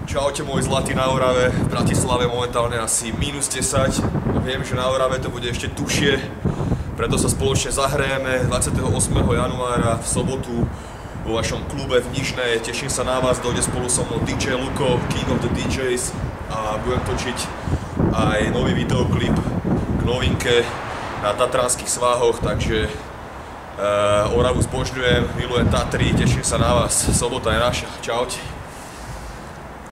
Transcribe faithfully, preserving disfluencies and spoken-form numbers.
Čaute môj zlatý na Orave, v Bratislave momentálne asi mínus desať. Viem, že na Orave to bude ešte tušie, preto sa spoločne zahrajeme dvadsiateho ôsmeho januára v sobotu vo vašom klube v Nižnej. Teším sa na vás, dojde spolu so mnou dý džej Luko, King of the dý džejs, a budem točiť aj nový videoklip k novinke na tatranských svahoch, takže uh, Oravu zbožňujem, milujem Tatry, teším sa na vás, sobota je naša, čaute.